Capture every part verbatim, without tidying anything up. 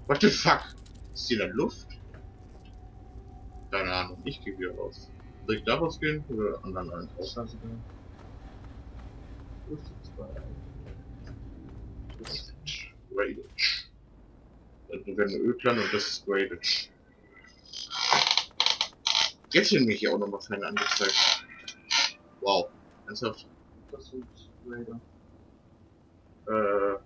What the fuck? Ist hier in der Luft? Keine Ahnung, ich gehe wieder raus. Soll ich da rausgehen oder anderen einen raus? Das ist zwei. Gradage. Dann werden wir Ödland und das ist Gradage. Jetzt sind mir hier auch nochmal Feinde angezeigt. Wow. Ernsthaft? Das sind Raider. Äh.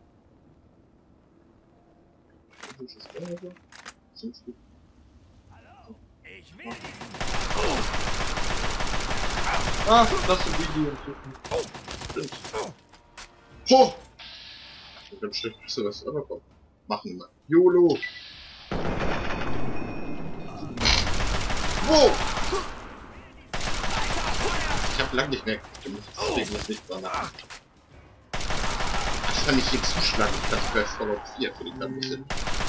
Was ist das denn so? Sind's gut? Hallo, ich will diesen. Ah, das sind die, die uns suchen. Stimmt. Ho! Und dann schlecht bist du was, aber komm. Machen wir. YOLO! Wo? Ich hab lang nicht mehr gemacht, deswegen ist nicht dran. Das kann ich hier zuschlagen, ich dachte, das Fallout vier für die ganze.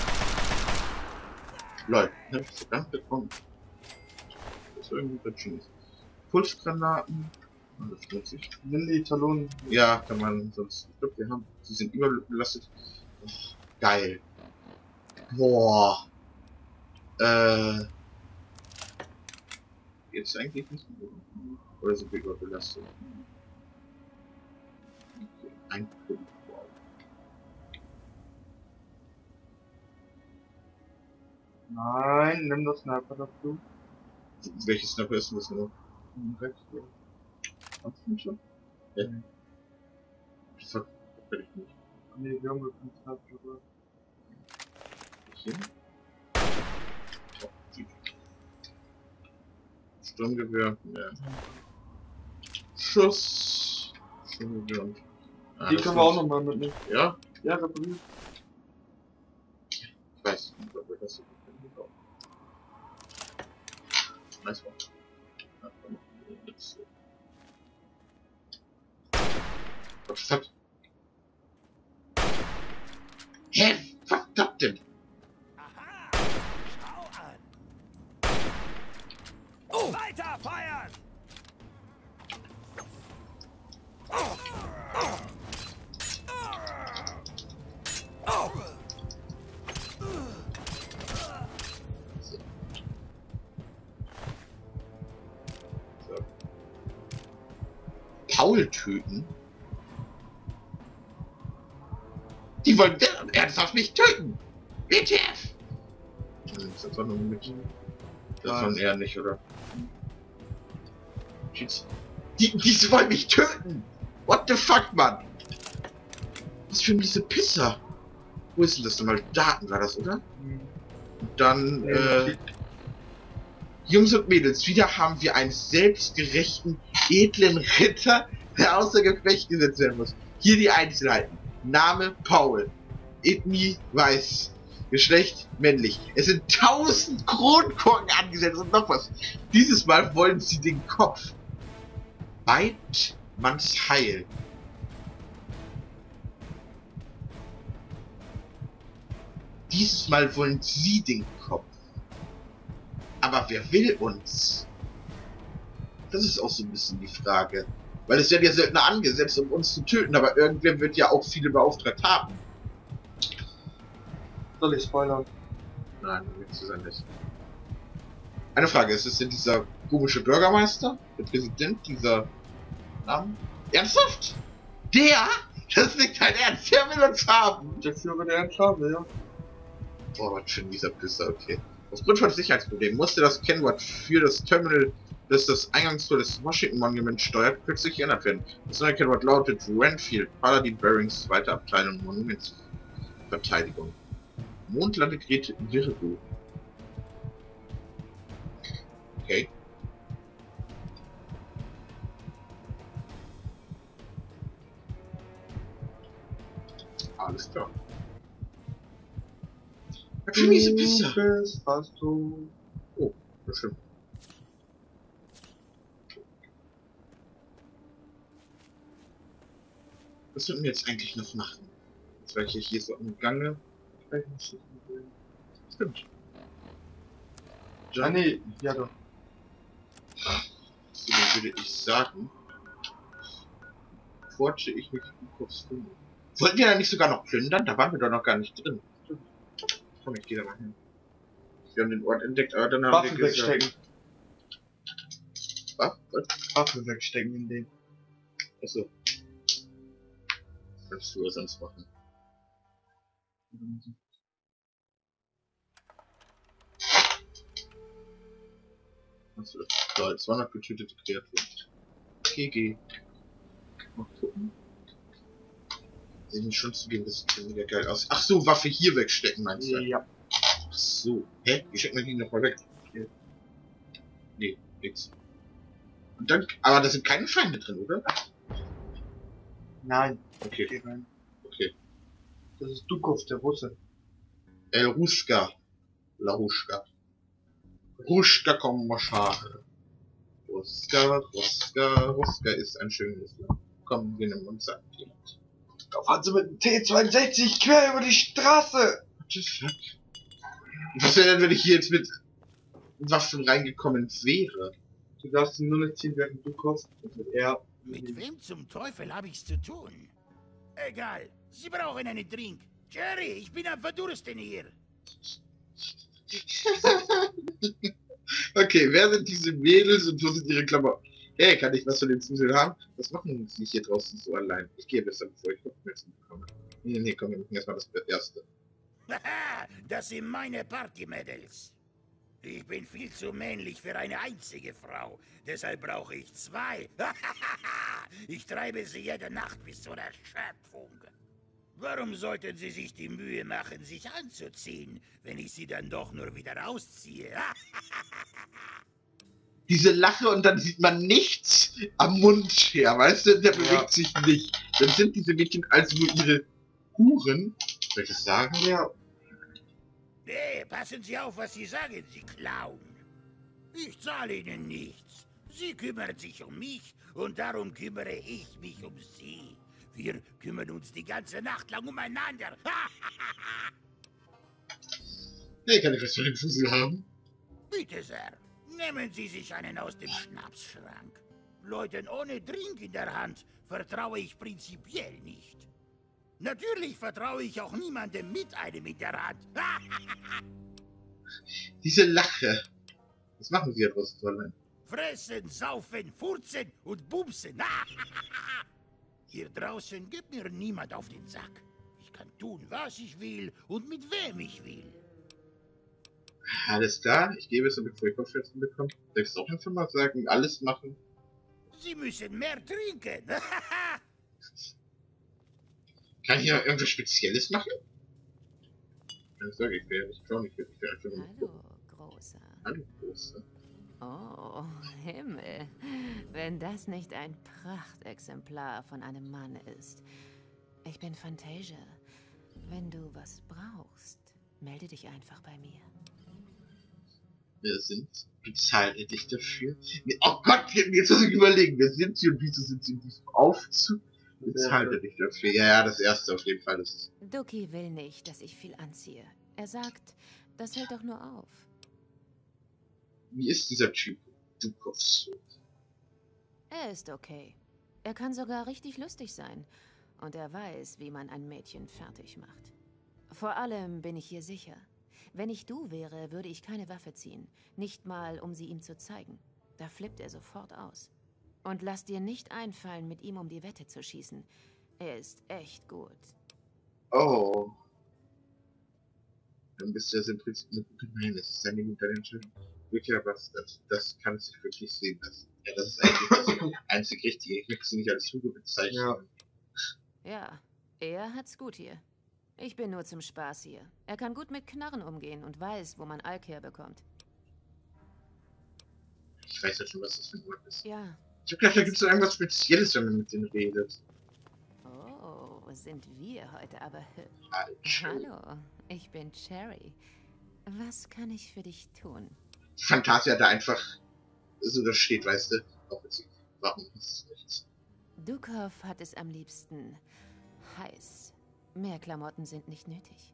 Leute, hab ich verdammt bekommen. Das ist irgendwie verschieden. Pulsgranaten. Das nutze ich. Nimm die Talonen. Ja, kann man sonst. Ich glaube, wir haben. Die sind überbelastet. Oh, geil. Boah. Äh. Jetzt eigentlich nicht mehr. Oder sind wir überbelastet? Okay, ein Punkt. Wow. Nein, nimm das Sniper dafür. Welches Sniper ist denn das noch? Rechts. Hast du schon? Ja. Nee. Das hat ich nicht. Nee, wir haben keinen Sniper. Hier. Sturmgewehr. Ja. Schuss. Sturmgewehr. Ah, Die können wir auch nochmal mitnehmen. Ja? Ja, repariert. Ich weiß nicht, ob wir das so können. Nice one. Ja, komm, jetzt. Was hat? Hä? Was das denn? Aha! Schau an! Weiter feuern! Paul töten? Die wollen ernsthaft mich töten! W T F! Das ist doch nur mit. Das wollen eher nicht, oder? Die, die wollen mich töten! What the fuck, Mann? Was für diese Pisser? Wo ist denn das nochmal? Daten war das, oder? Mhm. Und dann, Nee, äh... Jungs und Mädels, wieder haben wir einen selbstgerechten, edlen Ritter, der außer Gefecht gesetzt werden muss. Hier die Einzelheiten. Name Paul. Ethnie weiß. Geschlecht männlich. Es sind tausend Kronkorken angesetzt und noch was. Dieses Mal wollen sie den Kopf. Weidmanns Heil. Dieses Mal wollen sie den Kopf. Aber wer will uns? Das ist auch so ein bisschen die Frage. Weil es werden ja Söldner angesetzt, um uns zu töten, aber irgendwer wird ja auch viele beauftragt haben. Soll ich spoilern? Nein, willst du sein nicht. Eine Frage, ist es denn dieser komische Bürgermeister? Der Präsident dieser Namen? Ernsthaft? Der? Das ist nicht dein Ernst, der will uns haben! Der Führer der Enklave, ja. Boah, was für ein mieser Pisser, okay. Aufgrund von Sicherheitsproblemen musste das Kennwort für das Terminal, das das Eingangstor des Washington Monument steuert, plötzlich geändert werden. Das neue Kennwort lautet Renfield, Paladin Bearings, zweite Abteilung Monumentsverteidigung. Mondlandegeräte Virgo. Okay. Alles klar. Was für miese Pisser. Du bist fast tot. Oh, bestimmt. Was sollten wir jetzt eigentlich noch machen? Jetzt war ich ja hier so am Gange. Stimmt. Ah, nee, ja doch. So würde ich sagen, forsche ich mich im Kostüm. Wollten wir da nicht sogar noch plündern? Da waren wir doch noch gar nicht drin. Komm, ich geh da mal hin. Wir haben den Ort entdeckt, aber dann haben Waffen wir gesagt... wegstecken. Was? Was? Waffen wegstecken in den. Achso. Kannst du was sonst machen? Achso. So, zweihundert getötete Kreaturen. G G. Mal gucken. Sehen schon zugeben, das sieht mega geil aus. Ach so, Waffe hier wegstecken, meinst du? Ja. Ach so. Hä? Wie steckt man die nochmal weg? Okay. Nee, nix. Und dann, aber da sind keine Feinde drin, oder? Nein. Okay, Geh rein. okay. Das ist Dukov, der Russe. El Ruska. La Ruska. Ruska Kommachare. Ruska, Ruska, Ruska ist ein schönes Land. Komm, wir nehmen uns an. Da fahren sie mit dem T zweiundsechzig quer über die Straße. What the fuck? Was wäre denn, wenn ich hier jetzt mit Waffen reingekommen wäre? Du darfst ihn nur nicht ziehen, während du kommst. Also er. Mit wem zum Teufel habe ich's zu tun? Egal, Sie brauchen einen Drink. Jerry, ich bin am Verdursten hier. Okay, wer sind diese Mädels und wo sind ihre Klamotten? Hey, kann ich was von den Zuseln haben? Was machen sie hier draußen so allein? Ich gehe besser, bevor ich Kopfschmerzen bekomme. Nee, nee, komm, wir machen erstmal das Erste. Haha, das sind meine Party-Mädels. Ich bin viel zu männlich für eine einzige Frau. Deshalb brauche ich zwei. Ich treibe sie jede Nacht bis zur Erschöpfung. Warum sollten Sie sich die Mühe machen, sich anzuziehen, wenn ich sie dann doch nur wieder ausziehe? Diese Lache und dann sieht man nichts am Mund her, weißt du? Der bewegt Ja. sich nicht. Dann sind diese Mädchen also nur ihre Huren. Soll ich das sagen? Ja. Nee, passen Sie auf, was Sie sagen, Sie Clown. Ich zahle Ihnen nichts. Sie kümmern sich um mich und darum kümmere ich mich um Sie. Wir kümmern uns die ganze Nacht lang umeinander. Nee, kann ich was von dem Fusel haben? Bitte sehr, nehmen Sie sich einen aus dem Schnapsschrank. Leuten ohne Drink in der Hand vertraue ich prinzipiell nicht. Natürlich vertraue ich auch niemandem mit einem in der Hand. Diese Lache. Was machen sie da draußen so allein? Fressen, saufen, furzen und bumsen. Hier draußen gibt mir niemand auf den Sack. Ich kann tun, was ich will und mit wem ich will. Alles klar, ich gebe es, bevor ich Kopfschmerzen bekomme. Soll ich es auch einfach mal sagen? Alles machen? Sie müssen mehr trinken. Kann ich ja irgendwas Spezielles machen? Keine Sorge, ich will nicht schauen, ich will einfach nur... Hallo, Großer. Hallo, Große. Oh, Himmel. Wenn das nicht ein Prachtexemplar von einem Mann ist. Ich bin Fantasia. Wenn du was brauchst, melde dich einfach bei mir. Wer sind? Bezahlt ihr dich dafür? Nee, oh Gott, jetzt muss ich überlegen, wer sind sie und wieso sind sie in diesem Aufzug? Bezahlt ihr dich dafür? Ja, ja, das erste auf jeden Fall. Das ist Duki will nicht, dass ich viel anziehe. Er sagt, das hält doch nur auf. Wie ist dieser Typ? Dukovs. Er ist okay. Er kann sogar richtig lustig sein. Und er weiß, wie man ein Mädchen fertig macht. Vor allem bin ich hier sicher. Wenn ich du wäre, würde ich keine Waffe ziehen. Nicht mal, um sie ihm zu zeigen. Da flippt er sofort aus. Und lass dir nicht einfallen, mit ihm um die Wette zu schießen. Er ist echt gut. Oh. Dann bist du ja im Prinzip eine gute Nein, das ist eine gute Entscheidung. Wirklich, was, das, das kann sich wirklich sehen lassen. Ja, das ist eigentlich das einzig Richtige. Ich möchte sie nicht als Hugo bezeichnen. Ja. Ja, er hat's gut hier. Ich bin nur zum Spaß hier. Er kann gut mit Knarren umgehen und weiß, wo man Alk herbekommt. Ich weiß ja schon, was das für ein Wort ist. Ja. Ich hab gedacht, da gibt's so irgendwas Spezielles, wenn man mit denen redet. Oh, sind wir heute aber hübsch. Falsch. Hallo, ich bin Cherry. Was kann ich für dich tun? Fantasia da einfach so da steht, weißt du. Auch wenn sie, warum ist es nichts? Dukov hat es am liebsten heiß. Mehr Klamotten sind nicht nötig.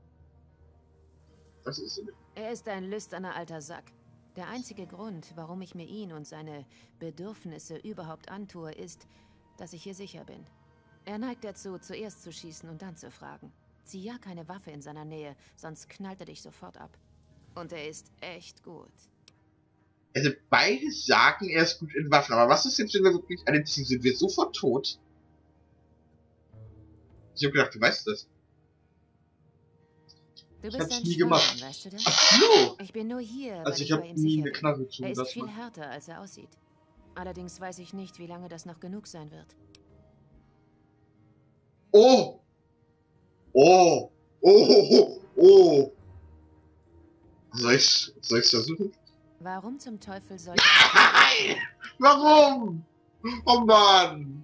Was ist denn? Er ist ein lüsterner alter Sack. Der einzige Grund, warum ich mir ihn und seine Bedürfnisse überhaupt antue, ist, dass ich hier sicher bin. Er neigt dazu, zuerst zu schießen und dann zu fragen. Zieh ja keine Waffe in seiner Nähe, sonst knallt er dich sofort ab. Und er ist echt gut. Also beide sagen, er ist gut in Waffen, aber was ist jetzt, wenn wir wirklich alle ziehen? Sind wir sofort tot? Ich hab gedacht, du weißt das. Du Ich bist hab's ein nie Schweden, gemacht. weißt du das? So! Ich bin nur hier, weil Also ich ich bei habe ihm nie sicher eine bin. Knarre Er gezogen, ist das viel war. härter, als er aussieht. Allerdings weiß ich nicht, wie lange das noch genug sein wird. Oh! Oh! Oh! Oh! Soll ich's, soll ich's versuchen? Warum zum Teufel soll Nein! Warum? Oh Mann!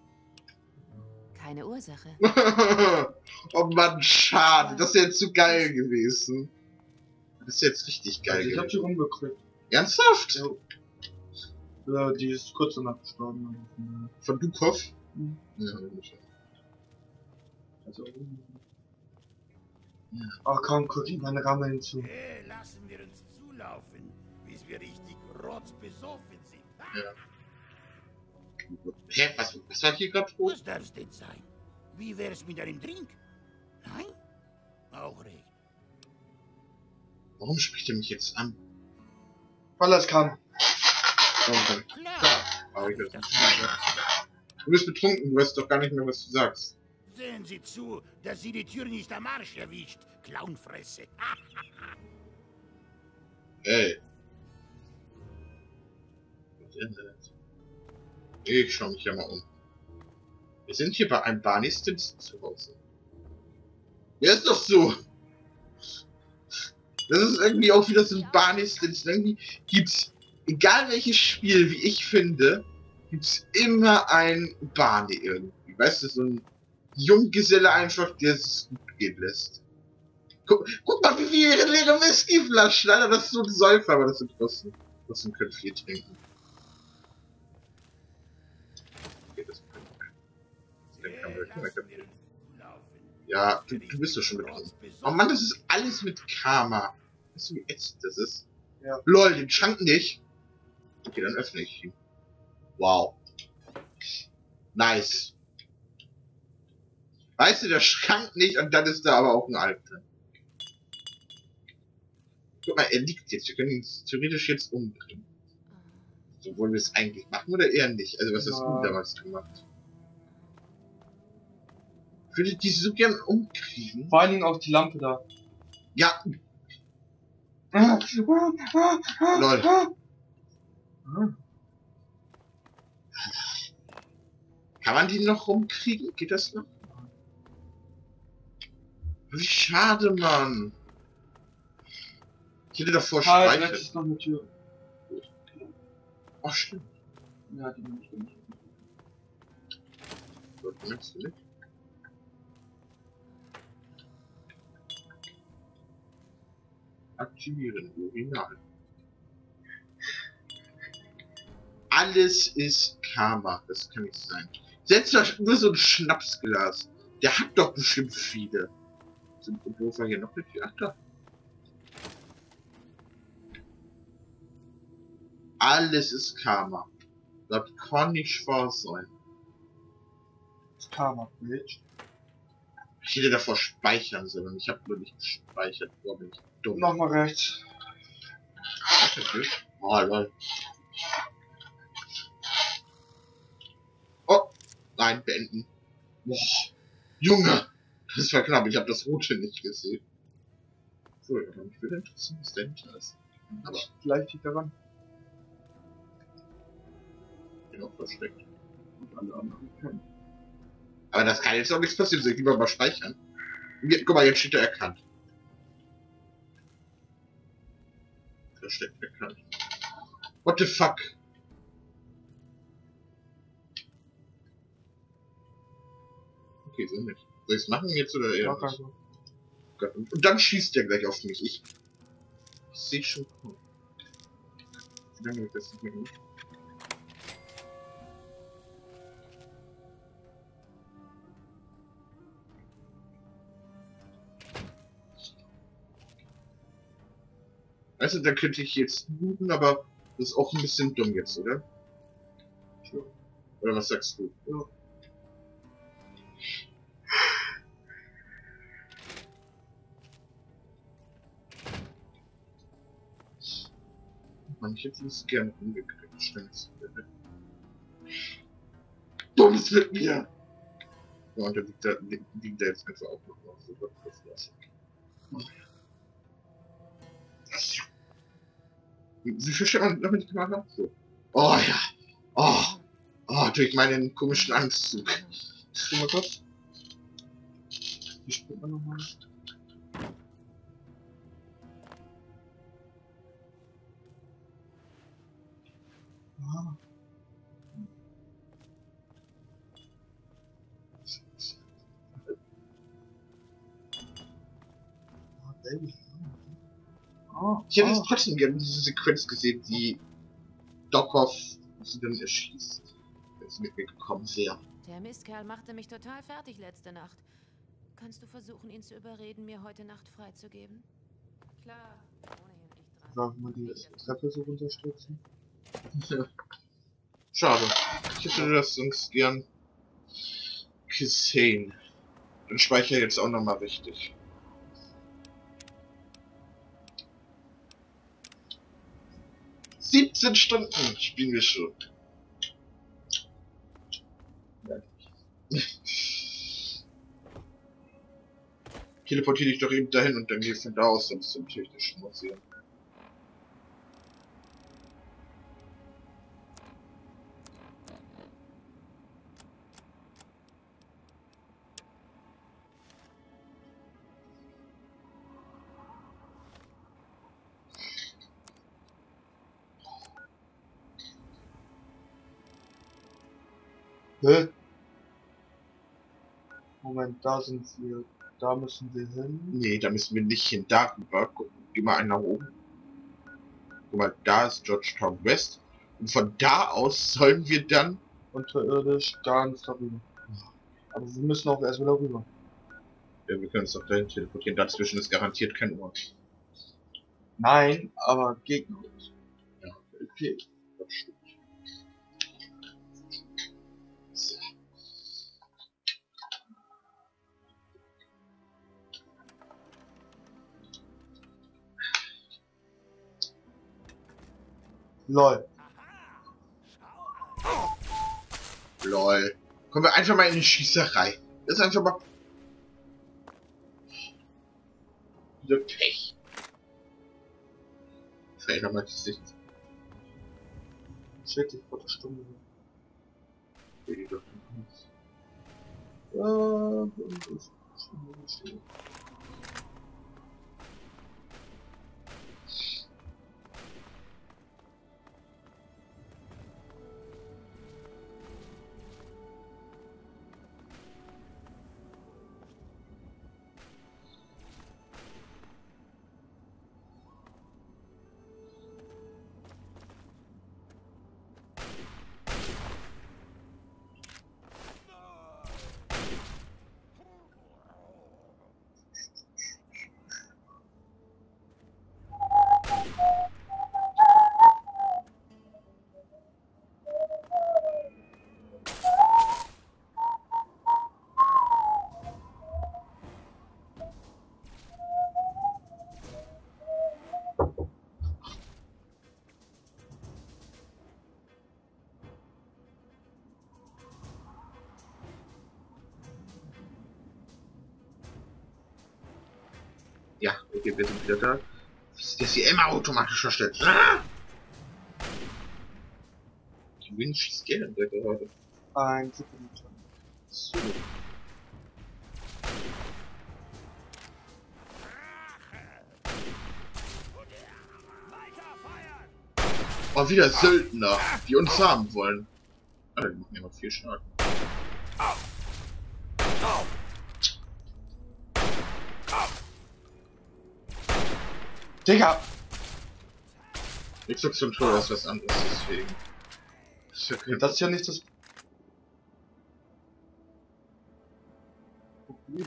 keine Ursache? Oh Mann, schade. Das wäre jetzt zu geil gewesen. Das ist jetzt richtig geil Also ich hab sie gewesen. rumgekriegt. Ernsthaft? Ja. Ja, die ist kurz danach gestorben. Von Dukov? Mhm. Ja, nicht. Also, ach komm, guck ihm meine Rammeln zu. Hey, lassen wir uns zulaufen, bis wir richtig rotzbesoffen sind. Ja. Hä, was, was war hier gerade vor? Was darf's denn sein? Wie wär's mit einem Drink? Nein? Auch recht. Warum spricht er mich jetzt an? Weil es kann. Oh, dann, Klar. aber ich das nicht mehr. Du bist betrunken, du weißt doch gar nicht mehr, was du sagst. Sehen Sie zu, dass Sie die Tür nicht am Arsch erwischt, Clownfresse. Ey. Was ist denn das? Ich schau mich ja mal um. Wir sind hier bei einem Barney-Stinson zu Hause. Ja, ist doch so. Das ist irgendwie auch wieder so ein Barney-Stinson. Irgendwie gibt's, egal welches Spiel, wie ich finde, gibt's immer ein Barney irgendwie. Weißt du, so ein Junggeselle einfach, der es gut gehen lässt. Guck, guck mal, wie viele leere Whiskyflaschen. Leider, das ist so ein Säufer, aber das sind trotzdem, trotzdem können viel trinken. Okay, das kann ich. Hey, lassen wir uns zulaufen. Ja, du, du bist doch schon betrunken. Oh Mann, das ist alles mit Karma. Weißt du, wie ätzend das ist? Ja. LOL, den Schrank nicht. Okay, dann öffne ich ihn. Wow. Nice. Weißt du, der Schrank nicht und dann ist da aber auch ein Alter. Guck mal, er liegt jetzt. Wir können ihn theoretisch jetzt umbringen. So wollen wir es eigentlich machen oder eher nicht? Also was hast Ja. du damals gemacht? Ich würde die so gern umkriegen. Vor allen Dingen auch die Lampe da. Ja, Lol. kann man die noch rumkriegen? Geht das noch? Wie schade, Mann. Ich hätte davor Halt, rechts speichert. ist noch eine Tür. Oh, stimmt. Ja, die nehme ich nicht. Dort merkst du nicht. Aktivieren, Urinal. Alles ist Karma, das kann nicht sein. Setz doch nur so ein Schnapsglas. Der hat doch bestimmt viele. Sind wo war hier noch eine Tür? Ach da. Alles ist Karma. Das kann nicht wahr sein. Das Karma Bridge. Ich hätte davor speichern sollen. Ich habe nur nicht gespeichert. Boah, bin ich dumm. Nochmal rechts. Oh, lol. Oh, nein, beenden. Boah, Junge, das war knapp. Ich habe das Rote nicht gesehen. So, aber mich würde interessieren, was dahinter ist. Aber Vielleicht liegt daran. ich bin auch versteckt. Und alle anderen können. Aber das kann jetzt auch nichts passieren. Soll ich lieber mal speichern? Hier, guck mal, jetzt steht er erkannt. Versteckt erkannt. What the fuck? Okay, so nicht. Soll ich es machen jetzt oder eher Mach nicht? also. Gott, Und, und dann schießt er gleich auf mich. Ich, ich sehe schon. Cool. Wie lange wird das nicht mehr gemacht? Weißt du, da könnte ich jetzt looten, aber das ist auch ein bisschen dumm jetzt, oder? Ja. Oder was sagst du? Ja. Man, ich hätte es gerne umgekriegt. Schnell. Bums mit mir! Ja, und der liegt da, liegt da jetzt einfach auch noch auf so was Flasche. Wie viel stellt man damit gemacht hat? So. Oh ja! Oh! Oh, durch meinen komischen Angstzug. Guck mal kurz. Wie spielt man nochmal? Ah. Oh, ich hätte jetzt trotzdem gerne diese Sequenz gesehen, die Dokov sie dann erschießt, wenn sie mit mir gekommen wäre. Der Mistkerl machte mich total fertig letzte Nacht. Kannst du versuchen, ihn zu überreden, mir heute Nacht freizugeben? Klar, ohnehin nicht dran. Darf man die Treppe so runterstürzen? Ja. Schade. Ich hätte das sonst gern gesehen. Dann speichere ich jetzt auch nochmal richtig. siebzehn Stunden spielen wir schon. Teleportiere dich doch eben dahin und dann gehst du von da aus dann zum technischen Museum. Hä? Moment, da sind wir. Da müssen wir hin. Nee, da müssen wir nicht hin. Darüber. Guck, geh mal einen nach oben. Guck mal, da ist Georgetown West. Und von da aus sollen wir dann Unterirdisch ganz darüber. Aber wir müssen auch erst wieder rüber. Ja, wir können uns doch dahin teleportieren. Dazwischen ist garantiert kein Ort. Nein, aber Gegner. Ja, okay. Das stimmt. So. Lol. Lol. Kommen wir einfach mal in die Schießerei. Das ist einfach mal... Wieder Pech. Verändern wir die Sicht. Shit, ich wollte Stunde. Will die doch nicht. Ja, Ja, okay, wir sind wieder da. Was ist das hier immer automatisch verstellt? Ah! Die Wind schießt gerne da gerade. ein Sekunde. So. Oh, wieder Söldner, die uns haben wollen. Alter, die machen immer viel Schaden. Digga! Xbox Controller ist was anderes, deswegen. Das ist ja kein Das ist ja nicht das Problem.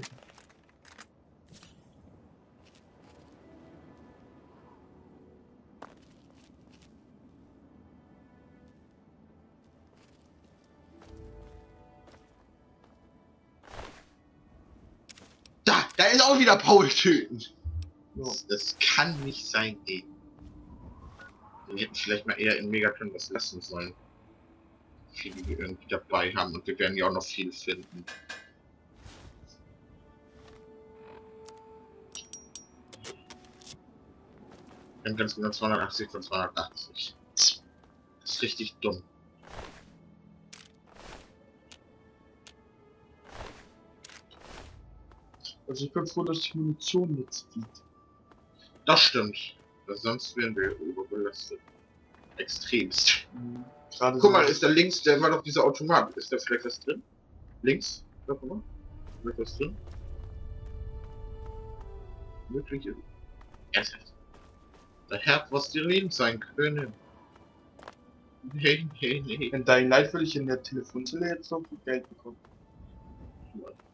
Da, da ist auch wieder Paul töten. Ja. Das, das kann nicht sein, ey. Wir hätten vielleicht mal eher in Megaton was lassen sollen. Viele, die irgendwie dabei haben und wir werden ja auch noch viel finden. Wir haben ganz genau zweihundertachtzig von zweihundertachtzig. Das ist richtig dumm. Also ich bin froh, dass die Munition jetzt gibt. Das stimmt. Weil sonst wären wir überbelastet. Extremst. Mhm. Gerade Guck so- mal, ist da links, der war doch dieser Automat. Ist da vielleicht was drin? Links? Guck mal. Ist was drin? Möglich ist. Ernsthaft. Der Herr, was die Leben sein können. Nee, nee, nee. In Dying Light würde ich in der Telefonzelle jetzt so viel Geld bekommen.